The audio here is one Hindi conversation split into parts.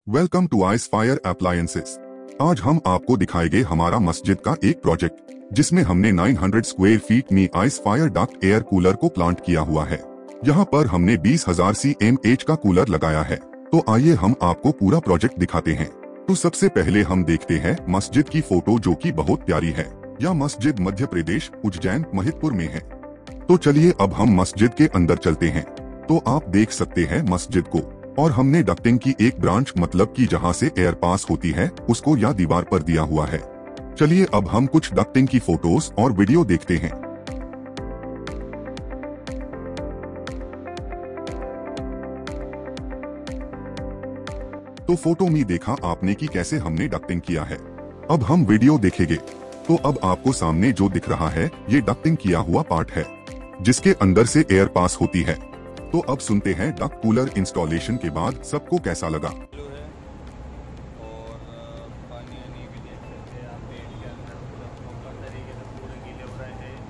Welcome to Ice Fire appliances. आज हम आपको दिखाएंगे हमारा मस्जिद का एक प्रोजेक्ट जिसमें हमने 900 स्क्वायर फीट में Ice Fire duct air cooler को प्लांट किया हुआ है। यहाँ पर हमने 20,000 CMH का कूलर लगाया है। तो आइए हम आपको पूरा प्रोजेक्ट दिखाते हैं। तो सबसे पहले हम देखते हैं मस्जिद की फोटो जो कि बहुत प्यारी है। यह मस्जिद मध्य प्रदेश उज्जैन महिदपुर में है। तो चलिए अब हम मस्जिद के अंदर चलते हैं। तो आप देख सकते हैं मस्जिद को, और हमने डक्टिंग की एक ब्रांच मतलब कि जहां से एयर पास होती है उसको या दीवार पर दिया हुआ है। चलिए अब हम कुछ डक्टिंग की फोटोज और वीडियो देखते हैं। तो फोटो में देखा आपने कि कैसे हमने डक्टिंग किया है। अब हम वीडियो देखेंगे। तो अब आपको सामने जो दिख रहा है ये डक्टिंग किया हुआ पार्ट है जिसके अंदर से एयर पास होती है। तो अब सुनते हैं डक्ट कूलर इंस्टॉलेशन के बाद सबको कैसा लगा। चालू है और पानी आनी भी देख सकते हैं आप पेड़ के अंदर मतलब प्रॉपर तरीके से पूरे गीले हो रहे हैं।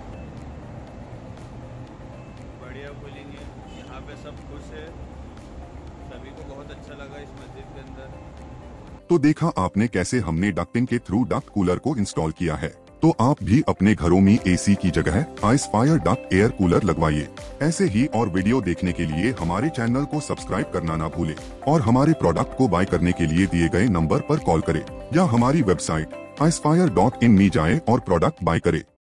बढ़िया कूलिंग है, यहाँ पे सब खुश है, सभी को बहुत अच्छा लगा इस मस्जिद के अंदर। तो देखा आपने कैसे हमने डक्टिंग के थ्रू डक्ट कूलर को इंस्टॉल किया है। तो आप भी अपने घरों में AC की जगह Ice Fire duct air cooler लगवाइए। ऐसे ही और वीडियो देखने के लिए हमारे चैनल को सब्सक्राइब करना ना भूलें और हमारे प्रोडक्ट को बाय करने के लिए दिए गए नंबर पर कॉल करें या हमारी वेबसाइट icefire.in में जाएं और प्रोडक्ट बाय करें।